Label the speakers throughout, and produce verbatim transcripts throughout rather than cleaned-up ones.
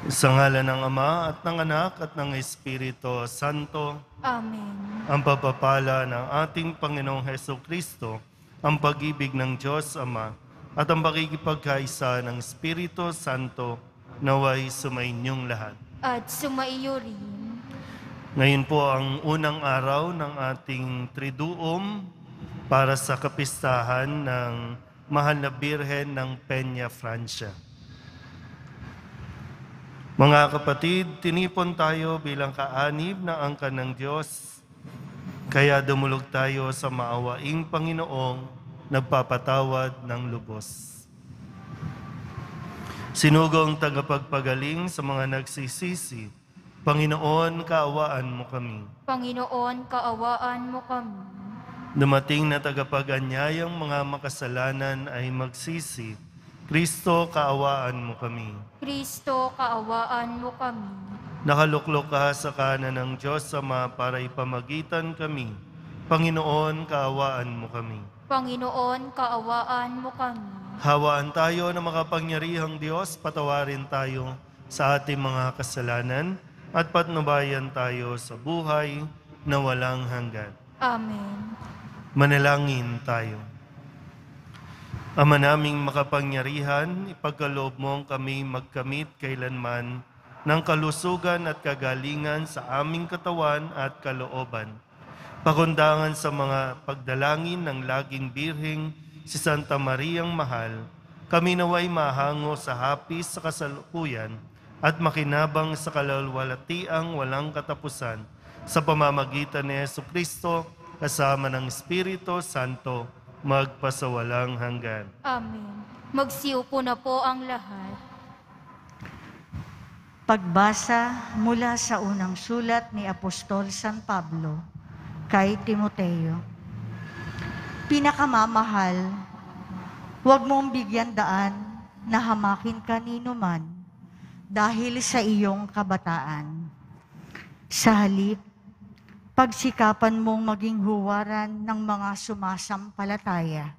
Speaker 1: Sa ngalan ng Ama at ng Anak at ng Espiritu Santo,
Speaker 2: Amen.
Speaker 1: ang pagpapala ng ating Panginoong Hesukristo, ang pag-ibig ng Diyos Ama, at ang pakikipagkaisa ng Espiritu Santo naway sumainyong lahat.
Speaker 2: At sumaiyo rin.
Speaker 1: Ngayon po ang unang araw ng ating Triduum para sa kapistahan ng Mahal na Birhen ng Peña, Francia. Mga kapatid, tinipon tayo bilang kaanib ng angkan ng Diyos, kaya dumulog tayo sa maawaing Panginoong nagpapatawad ng lubos. Sinugong tagapagpagaling sa mga nagsisisi, Panginoon, kaawaan mo kami.
Speaker 2: Panginoon, kaawaan mo kami.
Speaker 1: Dumating na tagapag-anyayang mga makasalanan ay magsisi, Kristo, kaawaan mo kami.
Speaker 2: Kristo, kaawaan mo kami.
Speaker 1: Nakaluklok ka sa kanan ng Diyos Ama para ipamagitan kami. Panginoon, kaawaan mo kami.
Speaker 2: Panginoon, kaawaan mo kami.
Speaker 1: Hawaan tayo ng makapangyarihang Diyos, patawarin tayo sa ating mga kasalanan at patnubayan tayo sa buhay na walang hanggan.
Speaker 2: Amen.
Speaker 1: Manalangin tayo. Ama naming makapangyarihan, ipagkaloob mong kami magkamit kailanman ng kalusugan at kagalingan sa aming katawan at kalooban. Pakundangan sa mga pagdalangin ng laging birheng si Santa Mariang Mahal, kami naway mahango sa hapis sa kasalukuyan at makinabang sa kalalwalatiang walang katapusan sa pamamagitan ni Jesucristo kasama ng Espiritu Santo, magpasawalang hanggan.
Speaker 2: Amen. Magsiupo na po ang lahat.
Speaker 3: Pagbasa mula sa unang sulat ni Apostol San Pablo kay Timoteo. Pinakamamahal, huwag mong bigyan daan na hamakin kanino man dahil sa iyong kabataan. Sa halip, pagsikapan mong maging huwaran ng mga sumasampalataya.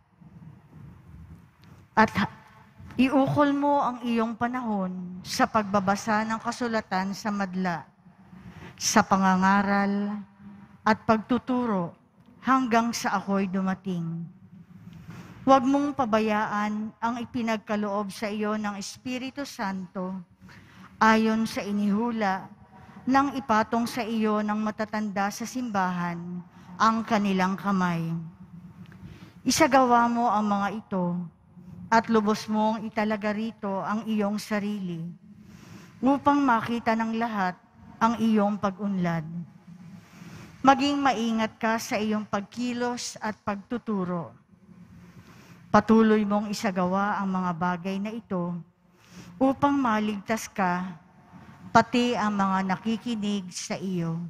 Speaker 3: At iukol mo ang iyong panahon sa pagbabasa ng kasulatan sa madla, sa pangangaral at pagtuturo hanggang sa ako'y dumating. Huwag mong pabayaan ang ipinagkaloob sa iyo ng Espiritu Santo ayon sa inihula nang ipatong sa iyo ng matatanda sa simbahan ang kanilang kamay. Isagawa mo ang mga ito at lubos mong italaga rito ang iyong sarili upang makita ng lahat ang iyong pag-unlad. Maging maingat ka sa iyong pagkilos at pagtuturo. Patuloy mong isagawa ang mga bagay na ito upang maligtas ka, pati ang mga nakikinig sa iyo.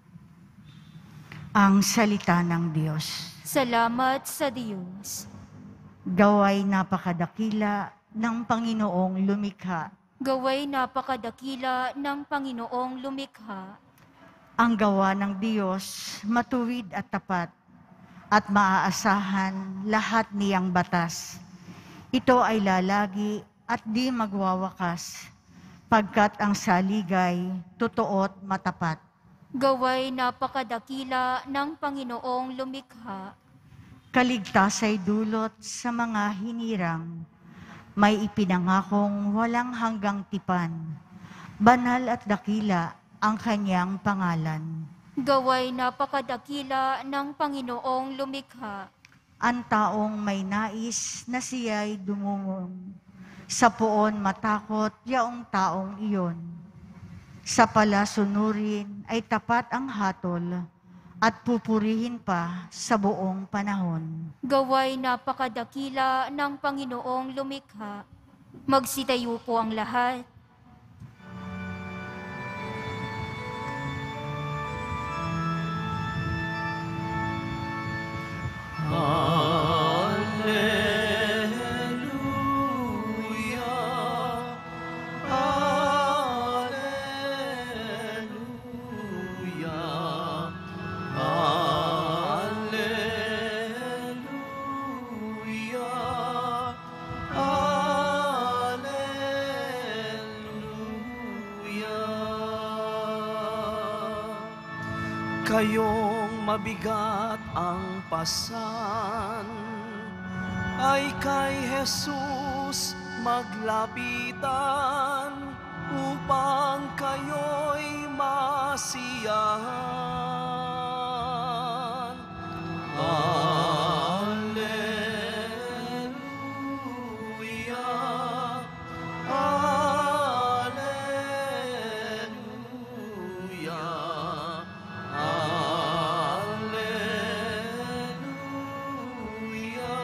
Speaker 3: Ang salita ng Diyos.
Speaker 2: Salamat sa Diyos.
Speaker 3: Gaway napakadakila ng Panginoong lumikha.
Speaker 2: Gaway napakadakila ng Panginoong lumikha.
Speaker 3: Ang gawa ng Diyos matuwid at tapat at maaasahan lahat niyang batas. Ito ay lalagi at di magwawakas, pagkat ang saligay totoo't matapat.
Speaker 2: Gaway napakadakila ng Panginoong lumikha.
Speaker 3: Kaligtasay dulot sa mga hinirang, may ipinangakong walang hanggang tipan. Banal at dakila ang kanyang pangalan.
Speaker 2: Gaway napakadakila ng Panginoong lumikha.
Speaker 3: Ang taong may nais na siya'y dumungong, sa poon matakot yaong taong iyon. Sa palasunurin ay tapat ang hatol at pupurihin pa sa buong panahon.
Speaker 2: Gaway napakadakila ng Panginoong lumikha. Magsitayo po ang lahat.
Speaker 4: kayong mabigat ang pasan, ay kay Jesus maglapitan upang kayo'y masiyahan. Alleluia, Alleluia, Alleluia,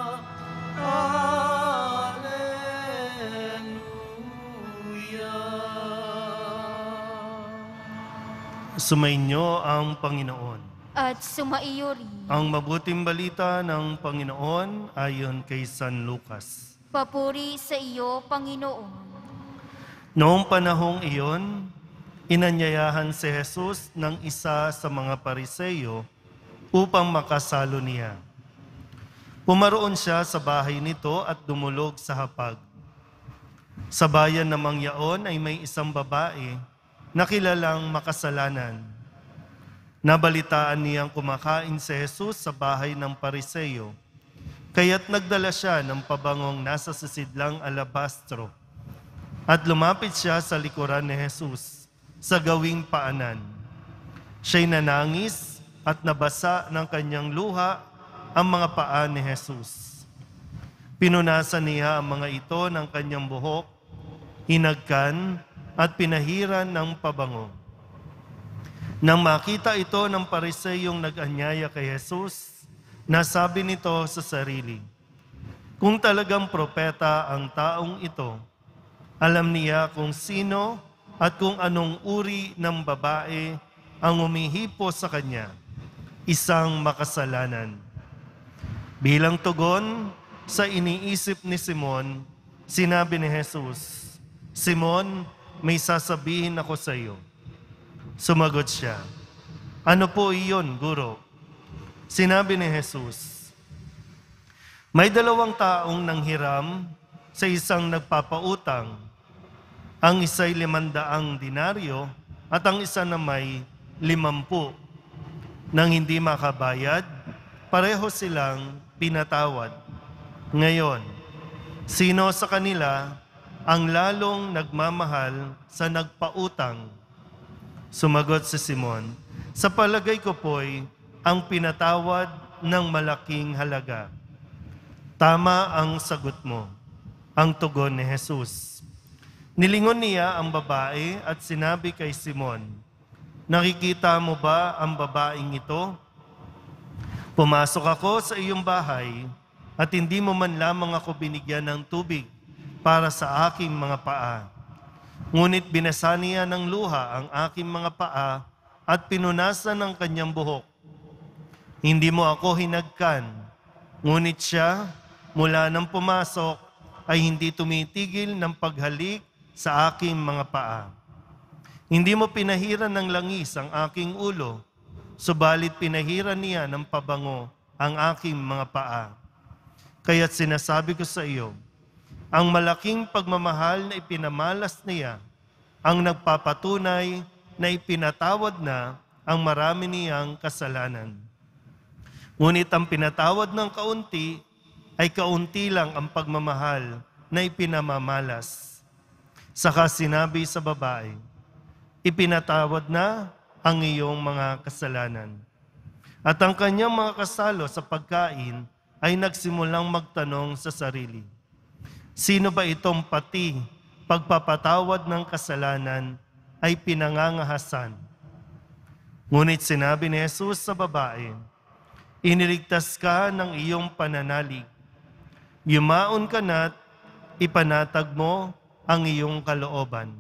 Speaker 4: Alleluia.
Speaker 1: Sumainyo ang Panginoon.
Speaker 2: At sumaiyo rin.
Speaker 1: Ang mabuting balita ng Panginoon ayon kay San Lucas.
Speaker 2: Papuri sa iyo, Panginoon.
Speaker 1: Noong panahong iyon, inanyayahan si Jesus ng isa sa mga Pariseyo upang makasalo niya. Pumaroon siya sa bahay nito at dumulog sa hapag. Sa bayan namang yaon ay may isang babae na kilalang makasalanan. Nabalitaan niyang kumakain si Jesus sa bahay ng Pariseyo, kaya't nagdala siya ng pabangong nasa sisidlang alabastro at lumapit siya sa likuran ni Jesus sa gawing paanan. Siya'y nanangis at nabasa ng kanyang luha ang mga paa ni Jesus. Pinunasan niya ang mga ito ng kanyang buhok, hinagkan at pinahiran ng pabango. Nang makita ito ng Pariseyong nag-anyaya kay Jesus, nasabi nito sa sarili, kung talagang propeta ang taong ito, alam niya kung sino at kung anong uri ng babae ang umihipo sa kanya, isang makasalanan. Bilang tugon sa iniisip ni Simon, sinabi ni Jesus, Simon, may sasabihin ako sa iyo. Sumagot siya, ano po iyon, Guro? Sinabi ni Jesus, may dalawang taong nanghiram sa isang nagpapautang. Ang isa'y limandaang dinaryo at ang isa na may limampu. Nang hindi makabayad, pareho silang pinatawad. Ngayon, sino sa kanila ang lalong nagmamahal sa nagpautang? Sumagot si Simon, sa palagay ko po'y ang pinatawad ng malaking halaga. Tama ang sagot mo, ang tugon ni Jesus. Nilingon niya ang babae at sinabi kay Simon, nakikita mo ba ang babaeng ito? Pumasok ako sa iyong bahay at hindi mo man lamang ako binigyan ng tubig para sa aking mga paa. Ngunit binasa niya ng luha ang aking mga paa at pinunasan ng kanyang buhok. Hindi mo ako hinagkan, ngunit siya, mula nang pumasok, ay hindi tumitigil ng paghalik sa aking mga paa. Hindi mo pinahiran ng langis ang aking ulo, subalit pinahiran niya ng pabango ang aking mga paa. Kaya't sinasabi ko sa iyo, ang malaking pagmamahal na ipinamalas niya ang nagpapatunay na ipinatawad na ang marami niyang kasalanan. Ngunit ang pinatawad ng kaunti ay kaunti lang ang pagmamahal na ipinamamalas. Saka sinabi sa babae, ipinatawad na ang iyong mga kasalanan. At ang kanyang mga kasalo sa pagkain ay nagsimulang magtanong sa sarili, sino ba itong pati pagpapatawad ng kasalanan ay pinangangahasan? Ngunit sinabi ni Jesus sa babae, iniligtas ka ng iyong pananalig. Yumaon ka na't ipanatag mo ang iyong kalooban.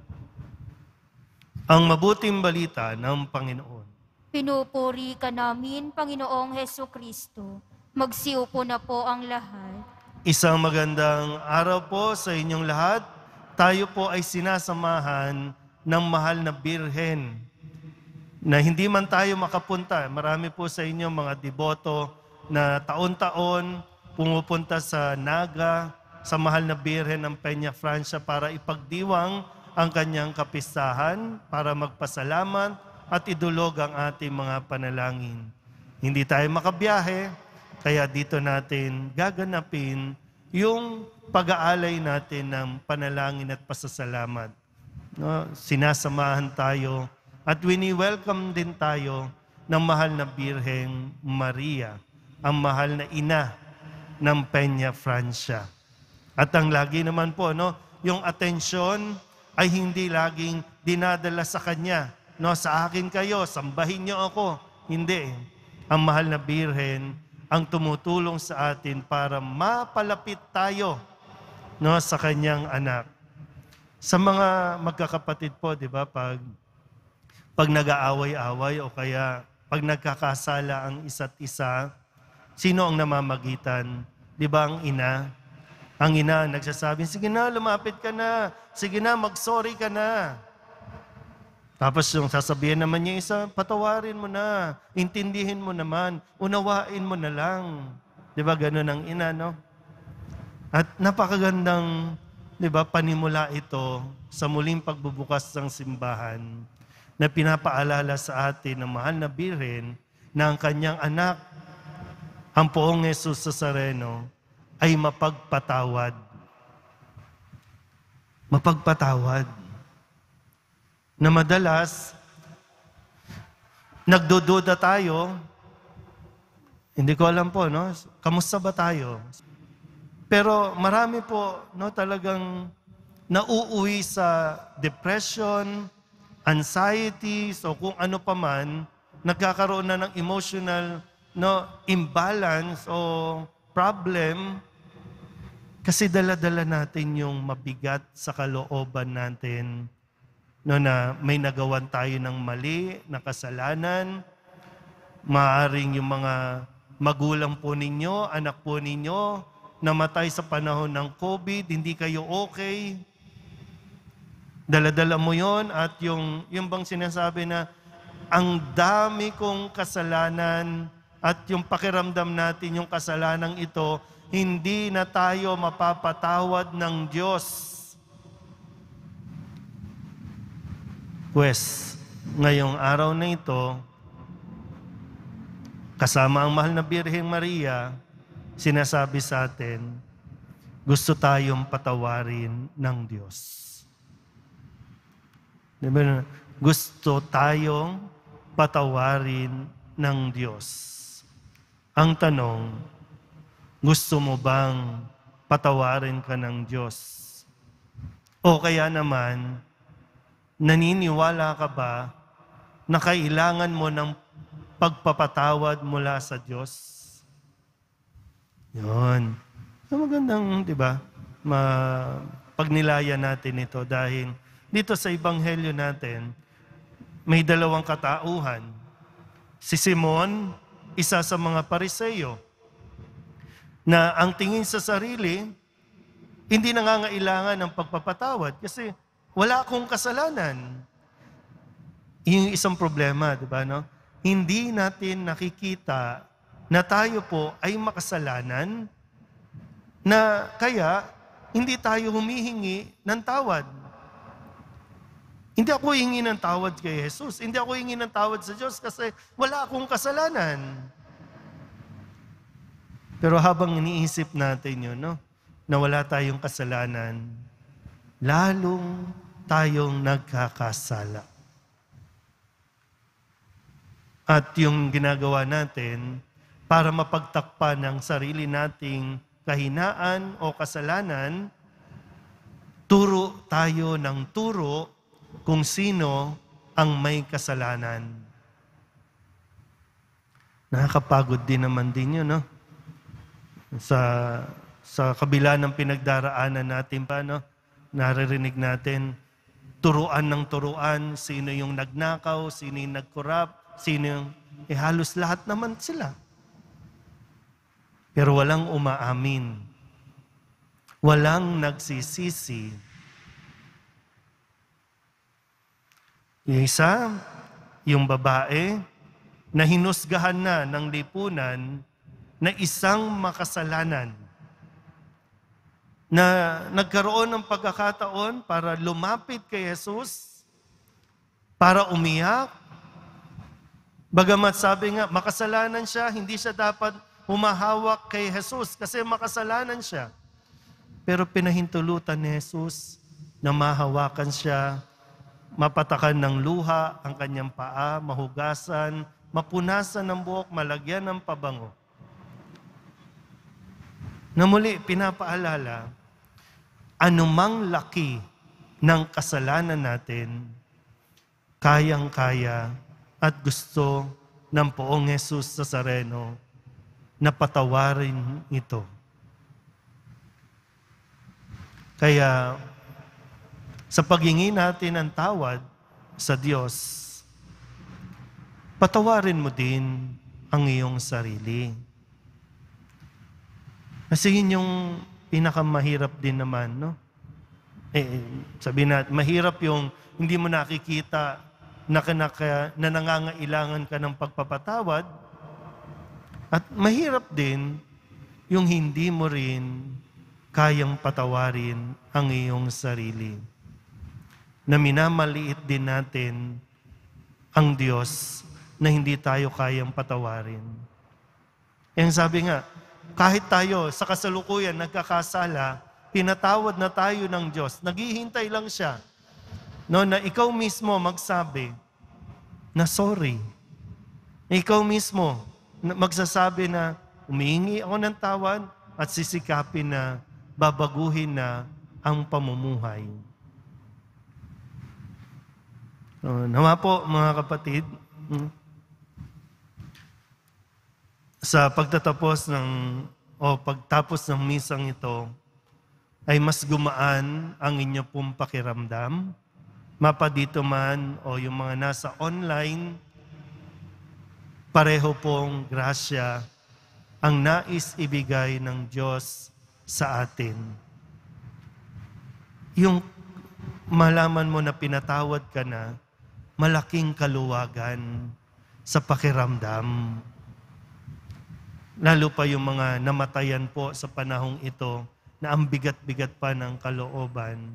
Speaker 1: Ang mabuting balita ng Panginoon.
Speaker 2: Pinupuri ka namin, Panginoong Heso Kristo. Magsiupo na po ang lahat.
Speaker 1: Isang magandang araw po sa inyong lahat. Tayo po ay sinasamahan ng mahal na Birhen na hindi man tayo makapunta. Marami po sa inyo mga deboto na taon-taon pumupunta sa Naga, sa mahal na Birhen ng Peña Francia para ipagdiwang ang kanyang kapistahan, para magpasalamat at idulog ang ating mga panalangin. Hindi tayo makabiyahe, kaya dito natin gaganapin yung pag-aalay natin ng panalangin at pasasalamat. No? Sinasamahan tayo at wini-welcome din tayo ng mahal na Birheng Maria, ang mahal na ina ng Peña Francia. At ang lagi naman po, no, yung atensyon ay hindi laging dinadala sa kanya. No, sa akin kayo, sambahin niyo ako. Hindi. Ang mahal na Birhen ang tumutulong sa atin para mapalapit tayo, no, sa kanyang anak. Sa mga magkakapatid po, di ba, pag, pag nag-aaway-away o kaya pag nagkakasala ang isa't isa, sino ang namamagitan? Di ba ang ina? Ang ina nagsasabi, sige na, lumapit ka na. Sige na, mag-sorry ka na. Tapos yung sasabihin naman niya isa, patawarin mo na. Intindihin mo naman. Unawain mo na lang. Di ba, ganun ang ina, no? At napakagandang, di ba, panimula ito sa muling pagbubukas ng simbahan na pinapaalala sa atin ng mahal na Birhen na ang kanyang anak, ang Poong Jesus Nazareno, ay mapagpatawad. Mapagpatawad. Na madalas, nagdududa tayo, hindi ko alam po, no? Kamusta ba tayo? Pero marami po, no, talagang nauuwi sa depression, anxiety, so kung ano pa man, nagkakaroon na ng emotional, no, imbalance o problem kasi dala-dala natin yung mabigat sa kalooban natin, no, na may nagawan tayo ng mali, na kasalanan. Maaring yung mga magulang po ninyo, anak po ninyo, namatay sa panahon ng COVID, hindi kayo okay. Dala-dala mo yon at yung, yung bang sinasabi na ang dami kong kasalanan at yung pakiramdam natin yung kasalanan ito, hindi na tayo mapapatawad ng Diyos. Pues, ngayong araw na ito, kasama ang mahal na Birheng Maria, sinasabi sa atin, gusto tayong patawarin ng Diyos. Diba? Gusto tayong patawarin ng Diyos. Ang tanong, gusto mo bang patawarin ka ng Diyos? O kaya naman, naniniwala ka ba na kailangan mo ng pagpapatawad mula sa Diyos? Yun. So magandang, di ba, ma- pagnilaya natin ito dahil dito sa Ebanghelyo natin, may dalawang katauhan. Si Simon, isa sa mga Pariseyo, na ang tingin sa sarili, hindi nangangailangan ng pagpapatawad kasi wala akong kasalanan. Yung isang problema, di ba, no? Hindi natin nakikita na tayo po ay makasalanan na kaya hindi tayo humihingi ng tawad. Hindi ako hingi ng tawad kay Jesus. Hindi ako hingi ng tawad sa Diyos kasi wala akong kasalanan. Pero habang iniisip natin yun, no, na wala tayong kasalanan, lalong tayong nagkakasala. At yung ginagawa natin para mapagtakpan ang sarili nating kahinaan o kasalanan, turo tayo ng turo kung sino ang may kasalanan. Nakakapagod din naman din yun, no? Sa, sa kabila ng pinagdaraanan natin pa, no? Naririnig natin, turuan ng turuan, sino yung nagnakaw, sino yung nagkorap, sino yung, eh halos lahat naman sila. Pero walang umaamin. Walang nagsisisi. Yung isa, yung babae, na hinusgahan na ng lipunan na isang makasalanan, na nagkaroon ng pagkakataon para lumapit kay Jesus, para umiyak, Bagamat sabi nga, makasalanan siya, hindi siya dapat humahawak kay Jesus kasi makasalanan siya. Pero pinahintulutan ni Jesus na mahawakan siya, mapatakan ng luha ang kanyang paa, mahugasan, mapunasan ng buhok, malagyan ng pabango. Na muli, pinapaalala, anumang laki ng kasalanan natin, kayang-kaya at gusto ng Poong Jesus Nazareno na patawarin ito. Kaya sa paghingi natin ng tawad sa Diyos, patawarin mo din ang iyong sarili. Kasi yun yung pinakamahirap din naman, no? Eh, sabihin natin, mahirap yung hindi mo nakikita na, kanaka, na nangangailangan ka ng pagpapatawad. At mahirap din yung hindi mo rin kayang patawarin ang iyong sarili. Na minamaliit din natin ang Diyos na hindi tayo kayang patawarin. Yung sabi nga, kahit tayo sa kasalukuyan nagkakasala, pinatawad na tayo ng Diyos. Naghihintay lang siya. No, na ikaw mismo magsabi na sorry. Ikaw mismo magsasabi na umihingi ako ng tawad at sisikapin na babaguhin na ang pamumuhay. So, nawa po mga kapatid, sa pagtatapos ng o pagtapos ng misang ito, ay mas gumaan ang inyo pong pakiramdam. Mapa dito man o yung mga nasa online, pareho pong grasya ang nais ibigay ng Diyos sa atin. Yung malaman mo na pinatawad ka na, malaking kaluwagan sa pakiramdam. Lalo pa yung mga namatayan po sa panahong ito na ang bigat-bigat pa ng kalooban,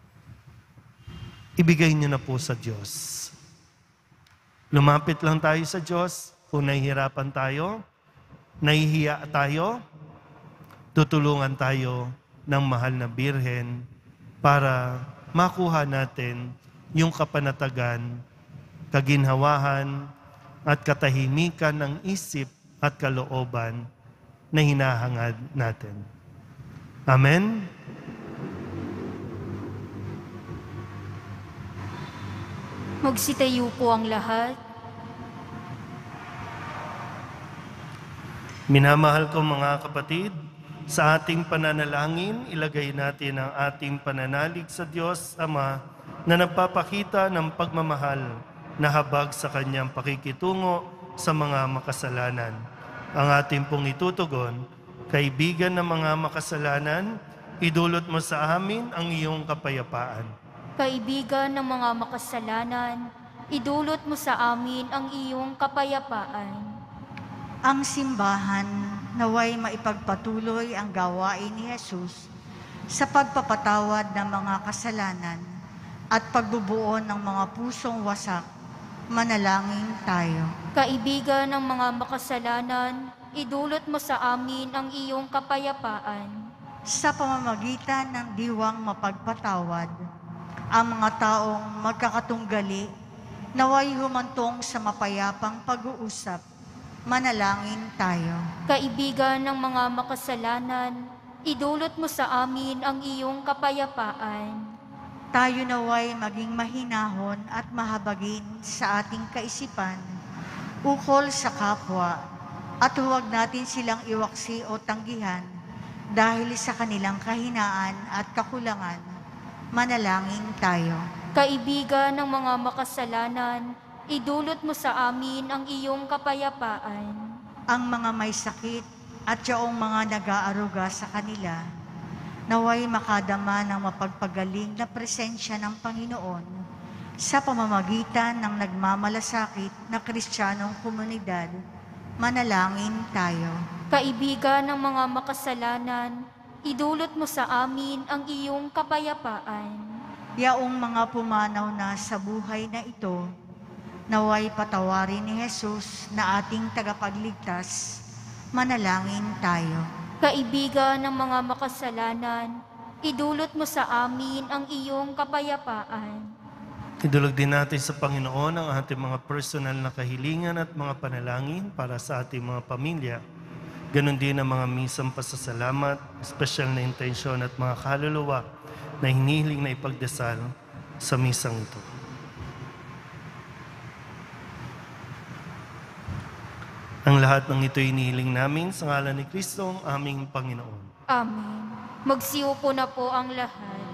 Speaker 1: ibigay niyo na po sa Diyos. Lumapit lang tayo sa Diyos kung nahihirapan tayo, nahihiya tayo, tutulungan tayo ng mahal na Birhen para makuha natin yung kapanatagan, kaginhawahan at katahimikan ng isip at kalooban na hinahangad natin. Amen?
Speaker 2: Magsitayo po ang lahat.
Speaker 1: Minamahal ko mga kapatid, sa ating pananalangin, ilagay natin ang ating pananalig sa Diyos Ama na nagpapakita ng pagmamahal na habag sa kanyang pakikitungo sa mga makasalanan. Ang ating pong itutugon, kaibigan ng mga makasalanan, idulot mo sa amin ang iyong kapayapaan.
Speaker 2: Kaibigan ng mga makasalanan, idulot mo sa amin ang iyong kapayapaan.
Speaker 3: Ang simbahan naway maipagpatuloy ang gawain ni Jesus sa pagpapatawad ng mga kasalanan at pagbubuo ng mga pusong wasak. Manalangin tayo.
Speaker 2: Kaibigan ng mga makasalanan, idulot mo sa amin ang iyong kapayapaan.
Speaker 3: Sa pamamagitan ng diwang mapagpatawad, ang mga taong magkakatunggali naway humantong sa mapayapang pag-uusap. Manalangin tayo.
Speaker 2: Kaibigan ng mga makasalanan, idulot mo sa amin ang iyong kapayapaan.
Speaker 3: Tayo naway maging mahinahon at mahabagin sa ating kaisipan, ukol sa kapwa, at huwag natin silang iwaksi o tanggihan dahil sa kanilang kahinaan at kakulangan. Manalangin tayo.
Speaker 2: Kaibigan ng mga makasalanan, idulot mo sa amin ang iyong kapayapaan.
Speaker 3: Ang mga may sakit at yaong mga nag-aaruga sa kanila, naway makadama ng mapagpagaling na presensya ng Panginoon sa pamamagitan ng nagmamalasakit na Kristiyanong komunidad. Manalangin tayo.
Speaker 2: Kaibigan ng mga makasalanan, idulot mo sa amin ang iyong kapayapaan.
Speaker 3: Yaong mga pumanaw na sa buhay na ito, naway patawarin ni Jesus na ating tagapagligtas. Manalangin tayo.
Speaker 2: Kaibigan ng mga makasalanan, idulot mo sa amin ang iyong kapayapaan.
Speaker 1: Idulog din natin sa Panginoon ang ating mga personal na kahilingan at mga panalangin para sa ating mga pamilya. Ganon din ang mga misang pasasalamat, special na intensyon at mga kaluluwa na hinihiling na ipagdasal sa misang ito. Ang lahat ng ito hinihiling namin sa ngalan ni Kristo, ang aming Panginoon.
Speaker 2: Amen. Magsiupo na po ang lahat.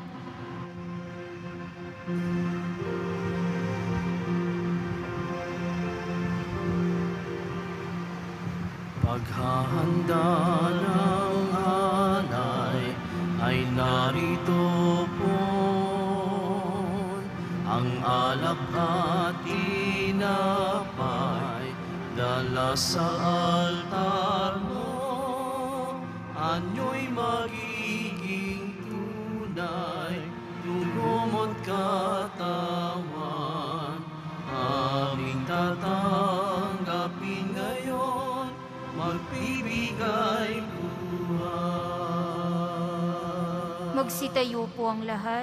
Speaker 4: Paghahanda ng hanay ay narito po, ang alak at tinapay dala sa altar mo. Anyo'y magiging tunay, dugo mo't katawan, aming tatanggapin ngayon, magbibigay buhay.
Speaker 2: Magsitayo po ang lahat.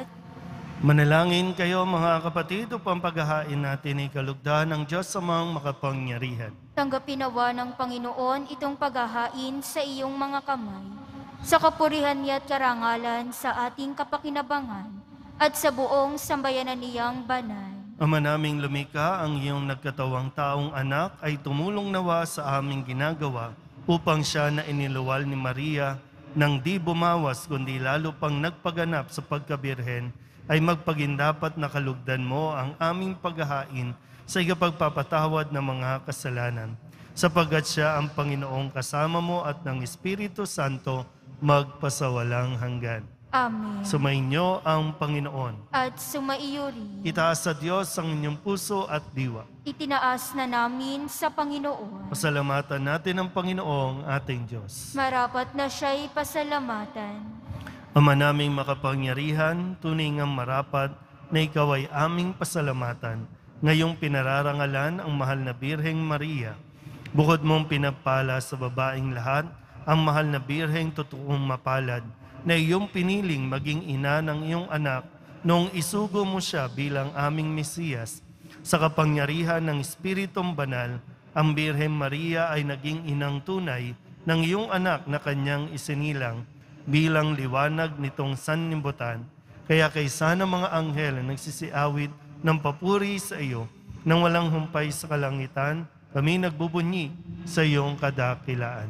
Speaker 1: Manalangin kayo mga kapatid upang paghahain natin ay kalugdan ng Diyos amang makapangyarihan.
Speaker 2: Tanggapin nawa ng Panginoon itong paghahain sa iyong mga kamay, sa kapurihan niya at karangalan sa ating kapakinabangan, at sa buong sambayanan niyang banal.
Speaker 1: Ama naming lumikha, ang iyong nagkatawang taong anak ay tumulong nawa sa aming ginagawa upang siya na iniluwal ni Maria nang di bumawas kundi lalo pang nagpaganap sa pagkabirhen, ay magpagindapat na kalugdan mo ang aming paghahain sa ikapagpapatawad ng mga kasalanan. Sapagkat siya ang Panginoong kasama mo at ng Espiritu Santo magpasawalang hanggan.
Speaker 2: Amen.
Speaker 1: Sumainyo ang Panginoon.
Speaker 2: At sumaiyo rin.
Speaker 1: Itaas sa Diyos ang inyong puso at diwa.
Speaker 2: Itinaas na namin sa Panginoon.
Speaker 1: Pasalamatan natin ang Panginoong ating Diyos.
Speaker 2: Marapat na siya'y pasalamatan.
Speaker 1: Ama naming makapangyarihan, tunay ngang marapat na ikaw ay aming pasalamatan. Ngayong pinararangalan ang mahal na Birheng Maria. Bukod mong pinagpala sa babaeng lahat, ang mahal na Birheng totoong mapalad, na iyong piniling maging ina ng iyong anak noong isugo mo siya bilang aming Mesiyas. Sa kapangyarihan ng Espiritong Banal, ang Birhen Maria ay naging inang tunay ng iyong anak na kanyang isinilang bilang liwanag nitong sanlibutan. Kaya kaysa ng mga anghel na nagsisiawit ng papuri sa iyo, nang walang humpay sa kalangitan, kami nagbubunyi sa iyong kadakilaan.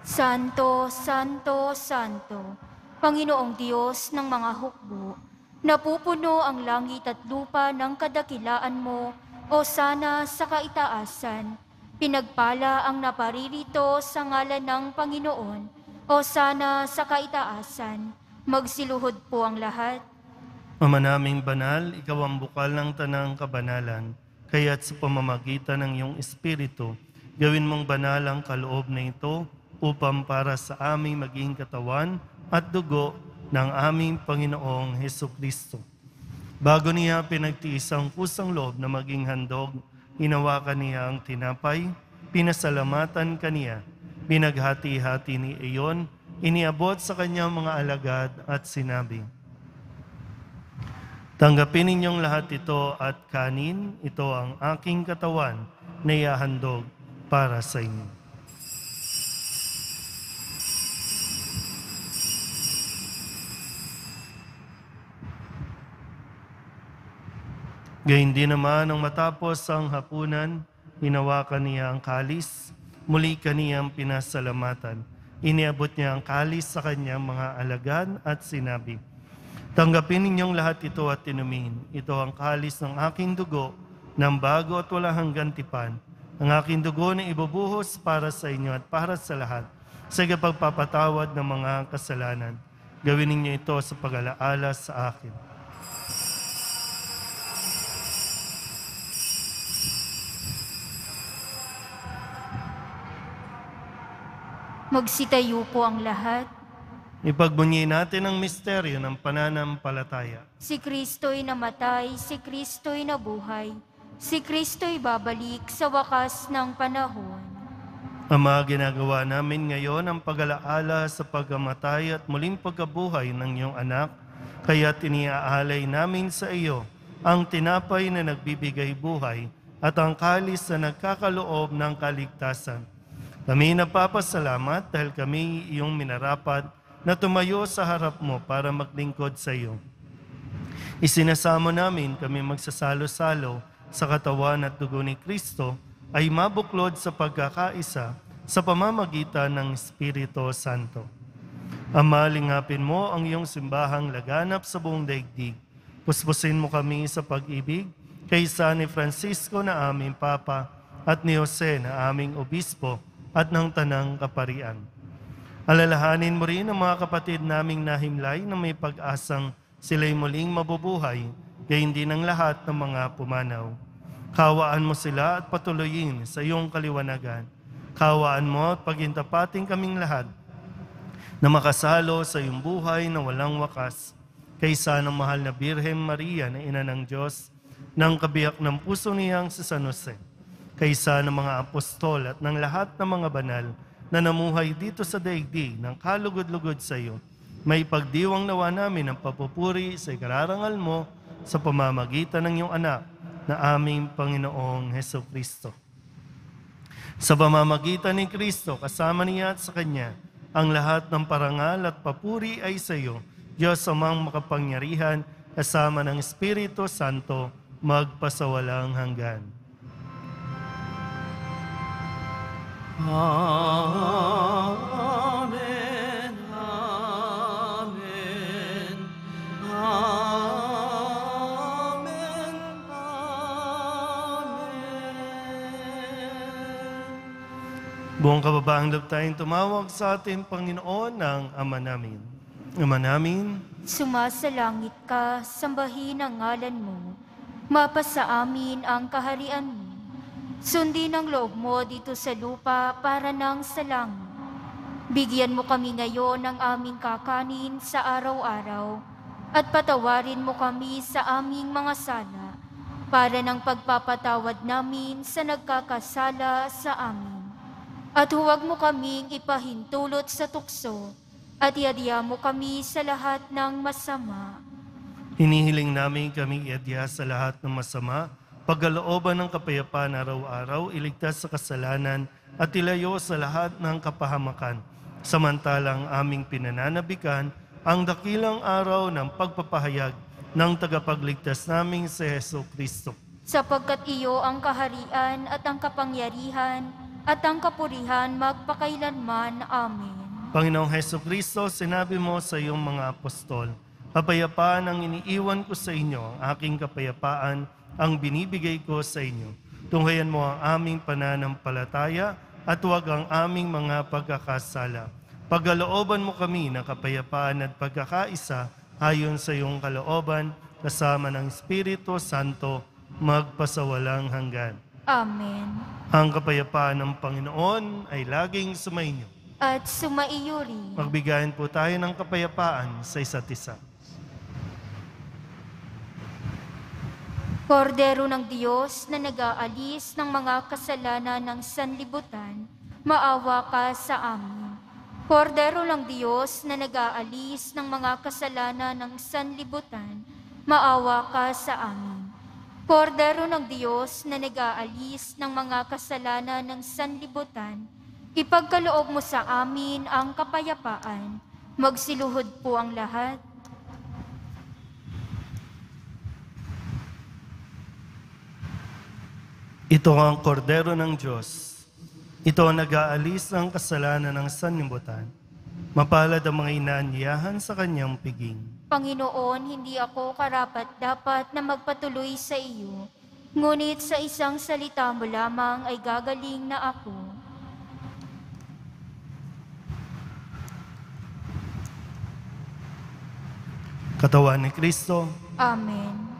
Speaker 2: Santo, Santo, Santo, Panginoong Diyos ng mga hukbo, napupuno ang langit at lupa ng kadakilaan mo, o sana sa kaitaasan. Pinagpala ang naparirito sa ngalan ng Panginoon, o sana sa kaitaasan. Magsiluhod po ang lahat.
Speaker 1: Ama naming banal, ikaw ang bukal ng tanang kabanalan, kaya't sa pamamagitan ng iyong Espiritu, gawin mong banal ang kaloob na ito upang para sa aming maging katawan at dugo ng aming Panginoong Hesukristo. Bago niya pinagtiis ang kusang loob na maging handog, hinawakan niya ang tinapay, pinasalamatan kaniya, pinaghati-hati ni iyon, iniabot sa kanyang mga alagad at sinabi, tanggapin ninyong lahat ito at kanin, ito ang aking katawan na ihahandog para sa inyo. Gayun din naman nang matapos ang hapunan, hinawakan niya ang kalis, muli kaniyang pinasalamatan. Iniabot niya ang kalis sa kanyang mga alagad at sinabi, tanggapin ninyong lahat ito at inumin. Ito ang kalis ng aking dugo, ng bago at wala hanggang tipan. Ang aking dugo na ibubuhos para sa inyo at para sa lahat, sa pagpapatawad ng mga kasalanan. Gawin ninyo ito sa pag-alaala sa akin.
Speaker 2: Magsitayo po ang lahat.
Speaker 1: Ipagbunyi natin ang misteryo ng pananampalataya.
Speaker 2: Si Kristo'y namatay, si Kristo'y nabuhay. si Kristo'y babalik sa wakas ng panahon.
Speaker 1: Ama, ginagawa namin ngayon ang pag-alaala sa pagkamatay at muling pagkabuhay ng iyong anak, kaya't iniaalay namin sa iyo ang tinapay na nagbibigay buhay at ang kalis na nagkakaloob ng kaligtasan. Kami napapasalamat dahil kami iyong minarapat na tumayo sa harap mo para maglingkod sa iyo. Isinasamo namin kami magsasalo-salo sa katawan at dugo ni Kristo ay mabuklod sa pagkakaisa sa pamamagitan ng Espiritu Santo. Ama, lingapin mo ang iyong simbahang laganap sa buong daigdig. Puspusin mo kami sa pag-ibig kaysa ni Francisco na aming Papa at ni Jose na aming Obispo at ng Tanang Kaparian. Alalahanin mo rin ang mga kapatid naming nahimlay na may pag-asang sila'y muling mabubuhay, gayon din ang lahat ng mga pumanaw. Kawaan mo sila at patuloyin sa iyong kaliwanagan. Kawaan mo at pagintapating kaming lahat na makasalo sa iyong buhay na walang wakas, kaysa ng mahal na Birhen Maria na Ina ng Diyos, ng kabiyak ng puso niyang si San Jose, kaysa ng mga apostol at ng lahat ng mga banal na namuhay dito sa daigdig ng kalugod-lugod sa iyo, may pagdiwang nawa namin ang papupuri sa ikararangal mo sa pamamagitan ng iyong anak na aming Panginoong Hesukristo. Sa pamamagitan ni Kristo, kasama niya at sa Kanya, ang lahat ng parangal at papuri ay sa iyo, Diyos amang makapangyarihan, kasama ng Espiritu Santo, magpasawalang hanggan.
Speaker 4: Amen, amen, amen, amen.
Speaker 1: Buong kababaang loob tayong tumawag sa ating Panginoon ng Ama namin. Ama namin,
Speaker 2: Sumasalangit ka, sambahin ang ngalan mo. Mapasa amin ang kaharian mo. Sundin ang loob mo dito sa lupa para nang sa langit. Bigyan mo kami ngayon ng aming kakanin sa araw-araw at patawarin mo kami sa aming mga sala para ng pagpapatawad namin sa nagkakasala sa amin. At huwag mo kaming ipahintulot sa tukso at iadya mo kami sa lahat ng masama.
Speaker 1: hinihiling namin kami iadya sa lahat ng masama, pagkalooban ng kapayapaan araw-araw, iligtas sa kasalanan at ilayo sa lahat ng kapahamakan. Samantalang aming pinananabikan ang dakilang araw ng pagpapahayag ng tagapagligtas naming si Hesukristo.
Speaker 2: Sapagkat iyo ang kaharian at ang kapangyarihan at ang kapurihan magpakailanman. Amen.
Speaker 1: Panginoong Hesukristo, sinabi mo sa iyong mga apostol, kapayapaan ang iniiwan ko sa inyo, ang aking kapayapaan ang binibigay ko sa inyo. Tunghayan mo ang aming pananampalataya at huwag ang aming mga pagkakasala. Pagkalooban mo kami ng kapayapaan at pagkakaisa ayon sa iyong kalooban, kasama ng Espiritu Santo, magpasawalang hanggan.
Speaker 2: Amen.
Speaker 1: Ang kapayapaan ng Panginoon ay laging sumainyo.
Speaker 2: At sumaiyo rin.
Speaker 1: Magbigayan po tayo ng kapayapaan sa isa't isa.
Speaker 2: Kordero ng Diyos na nag-aalis ng mga kasalanan ng sanlibutan, maawa ka sa amin. Kordero ng Diyos na nag-aalis ng mga kasalanan ng sanlibutan, maawa ka sa amin. Kordero ng Diyos na nag-aalis ng mga kasalanan ng sanlibutan, ipagkaloob mo sa amin ang kapayapaan. Magsiluhod po ang lahat.
Speaker 1: Ito ang kordero ng Diyos. Ito ang nag-aalis ng kasalanan ng sanlibutan. Mapalad ang mga inaanyayahan sa kanyang piging.
Speaker 2: Panginoon, hindi ako karapat-dapat na magpatuloy sa iyo, ngunit sa isang salita mo lamang ay gagaling na ako.
Speaker 1: Katawan ni Kristo,
Speaker 2: Amen.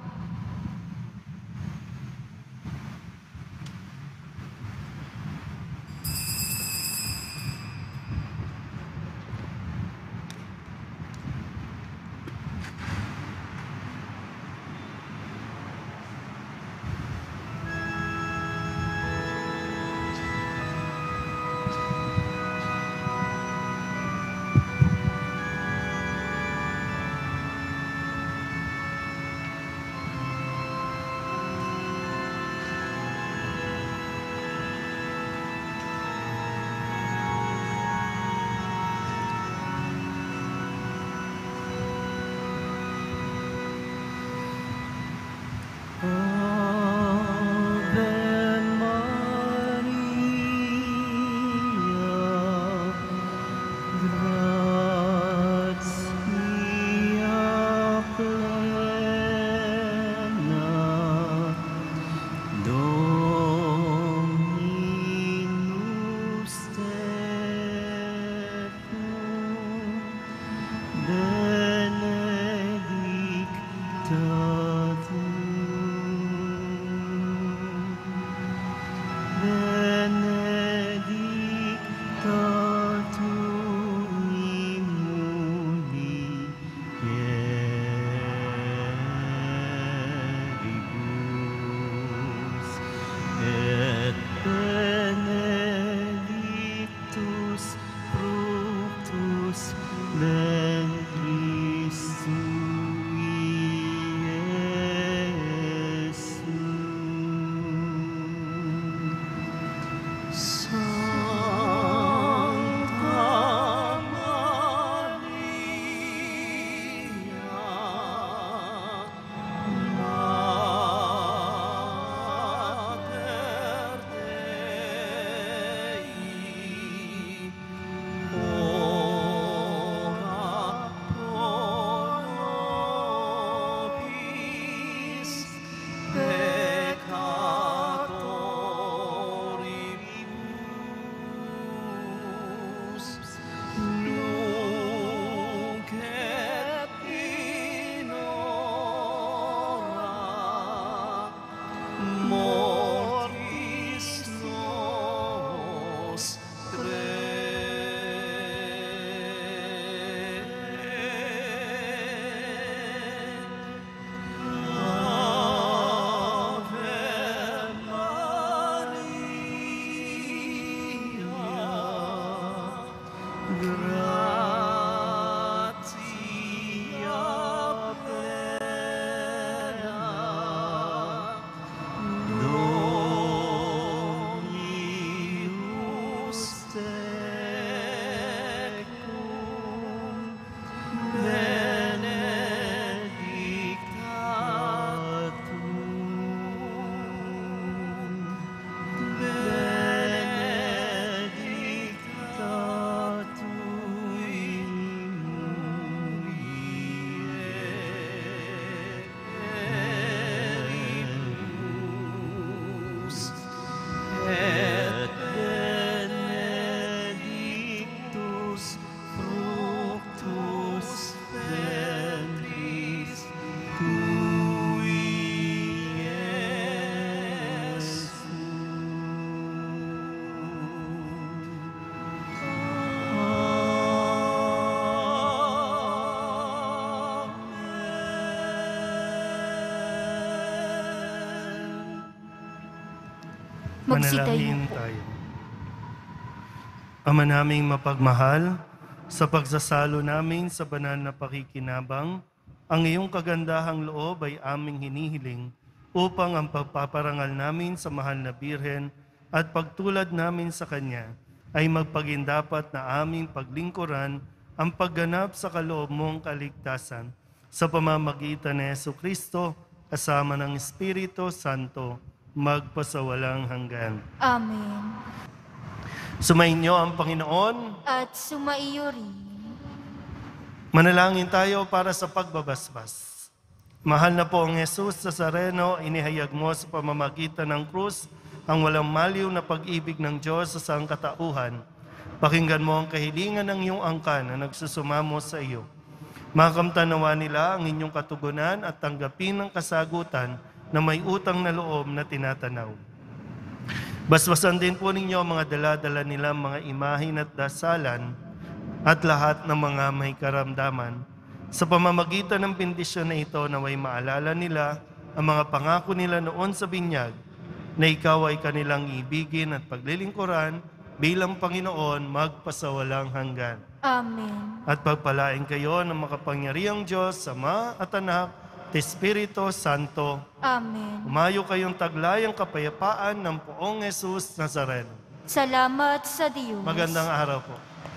Speaker 1: Manalangin tayo. Ama naming mapagmahal, sa pagsasalo namin sa banal na pakikinabang, ang iyong kagandahang loob ay aming hinihiling upang ang pagpaparangal namin sa mahal na Birhen at pagtulad namin sa Kanya ay magpagindapat na aming paglingkuran ang pagganap sa kaloob mong kaligtasan sa pamamagitan ni Jesucristo kasama ng Espiritu Santo magpasawalang hanggan.
Speaker 2: Amen.
Speaker 1: Sumainyo ang Panginoon.
Speaker 2: At sumaiyo rin.
Speaker 1: Manalangin tayo para sa pagbabasbas. Mahal na po ang Jesus Nazareno, inihayag mo sa pamamagitan ng krus ang walang maliw na pag-ibig ng Diyos sa sangkatauhan. Pakinggan mo ang kahilingan ng iyong angkan na nagsusumamo sa iyo. Makamtanawa nila ang inyong katugunan at tanggapin ang kasagutan na may utang na loob na tinatanaw. Basbasan din po ninyo ang mga dala-dala nilang mga imahin at dasalan at lahat ng mga may karamdaman. Sa pamamagitan ng bendisyon na ito, naway maalala nila ang mga pangako nila noon sa binyag na ikaw ay kanilang ibigin at paglilingkuran bilang Panginoon magpasawalang hanggan.
Speaker 2: Amen.
Speaker 1: At pagpalain kayo ng makapangyarihang Diyos, Ama at Anak, at Espiritu Santo.
Speaker 2: Amen.
Speaker 1: Umayo kayong taglayang kapayapaan ng poong Jesus Nazareno.
Speaker 2: Salamat sa Diyos.
Speaker 1: Magandang araw po.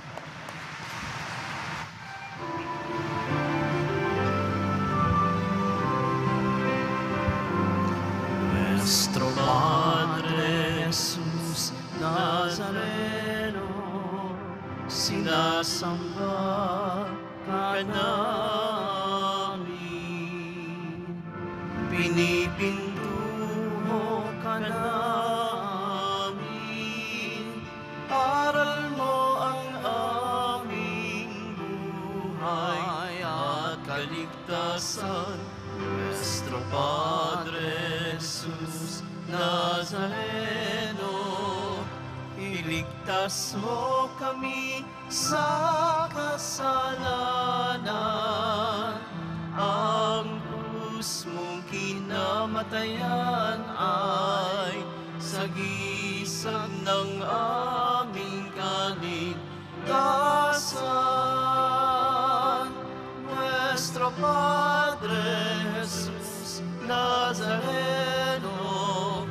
Speaker 4: Nuestro Padre Jesus Nazareno, sinasamba ka namin, pinipintuho ka namin, aral mo ang aming buhay at kaligtasan. Nuestro Padre Jesus Nazareno, iligtas mo kami sa kasalanan. Ang krus mong kinamatayan ay sagisag ng aming kaligtasan. Nuestro Padre Jesus Nazareno,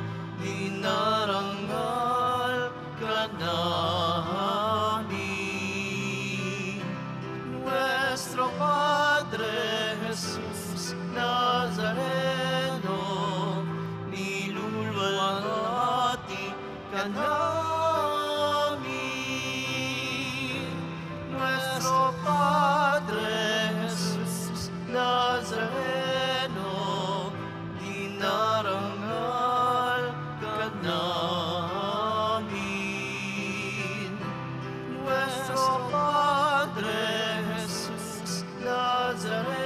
Speaker 4: dinarangal ka namin. Nuestro Padre Jesus Nazareno, niluluwalhati ka namin. Nuestro Padre Jesus Nazareno, dinarangal ka namin. Nuestro Padre Jesus Nazareno,